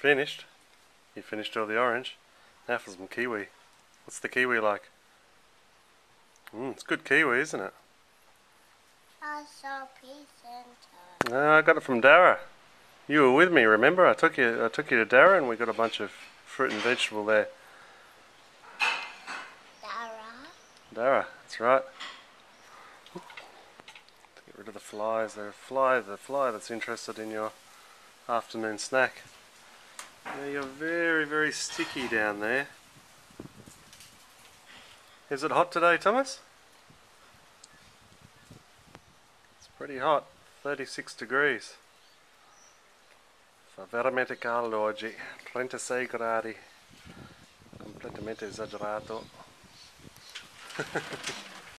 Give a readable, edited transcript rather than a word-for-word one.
Finished? You finished all the orange. Now for some kiwi. What's the kiwi like? It's good kiwi, isn't it? I saw present. No, I got it from Dara. You were with me, remember? I took you to Dara and we got a bunch of fruit and vegetable there. Dara, that's right. To get rid of the flies. The fly that's interested in your afternoon snack. Now you're very, very sticky down there. Is it hot today, Thomas? It's pretty hot, 36 degrees. Fa veramente caldo oggi, 36 gradi. Completamente esagerato.